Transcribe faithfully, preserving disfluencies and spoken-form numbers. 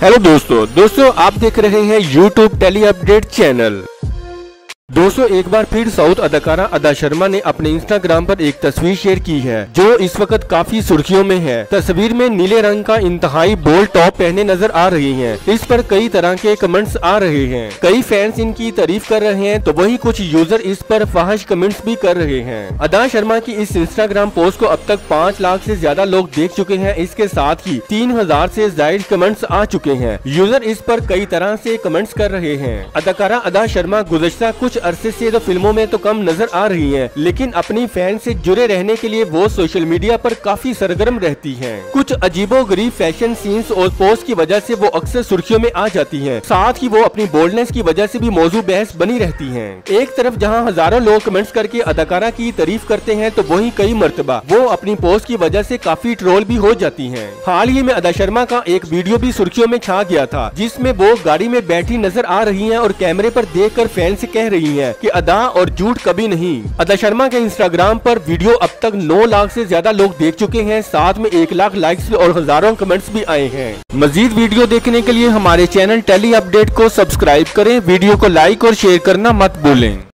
Hello दोस्तों दोस्तों आप देख रहे हैं यूट्यूब टेली अपडेट चैनल। दोस्तों एक बार फिर साउथ अदाकारा अदा शर्मा ने अपने इंस्टाग्राम पर एक तस्वीर शेयर की है जो इस वक्त काफी सुर्खियों में है। तस्वीर में नीले रंग का इंतहाई बोल्ड टॉप पहने नजर आ रही हैं। इस पर कई तरह के कमेंट्स आ रहे हैं। कई फैंस इनकी तारीफ कर रहे हैं तो वहीं कुछ यूजर इस पर फाहिश कमेंट्स भी कर रहे हैं। अदा शर्मा की इस इंस्टाग्राम पोस्ट को अब तक पाँच लाख से ज्यादा लोग देख चुके हैं। इसके साथ ही तीन हजार से ज्यादा कमेंट्स आ चुके हैं। यूजर इस पर कई तरह से कमेंट्स कर रहे हैं। अदाकारा अदा शर्मा गुज़श्ता कुछ अरसे से तो फिल्मों में तो कम नजर आ रही हैं, लेकिन अपनी फैन से जुड़े रहने के लिए वो सोशल मीडिया पर काफी सरगर्म रहती हैं। कुछ अजीबोगरीब फैशन सीन्स और पोस्ट की वजह से वो अक्सर सुर्खियों में आ जाती हैं। साथ ही वो अपनी बोल्डनेस की वजह से भी मौजू बहस बनी रहती हैं। एक तरफ जहां हजारों लोग कमेंट्स करके अदाकारा की तारीफ करते हैं तो वहीं कई मर्तबा वो अपनी पोस्ट की वजह से काफी ट्रोल भी हो जाती हैं। हाल ही में अदा शर्मा का एक वीडियो भी सुर्खियों में छा गया था जिसमें वो गाड़ी में बैठी नजर आ रही हैं और कैमरे पर देखकर फैन से कह रही हैं कि अदा और झूठ कभी नहीं। अदा शर्मा के इंस्टाग्राम पर वीडियो अब तक नौ लाख से ज्यादा लोग देख चुके हैं। साथ में एक लाख लाइक्स और हजारों कमेंट्स भी आए हैं। मजीद वीडियो देखने के लिए हमारे चैनल टेली अपडेट को सब्सक्राइब करें। वीडियो को लाइक और शेयर करना मत भूलें।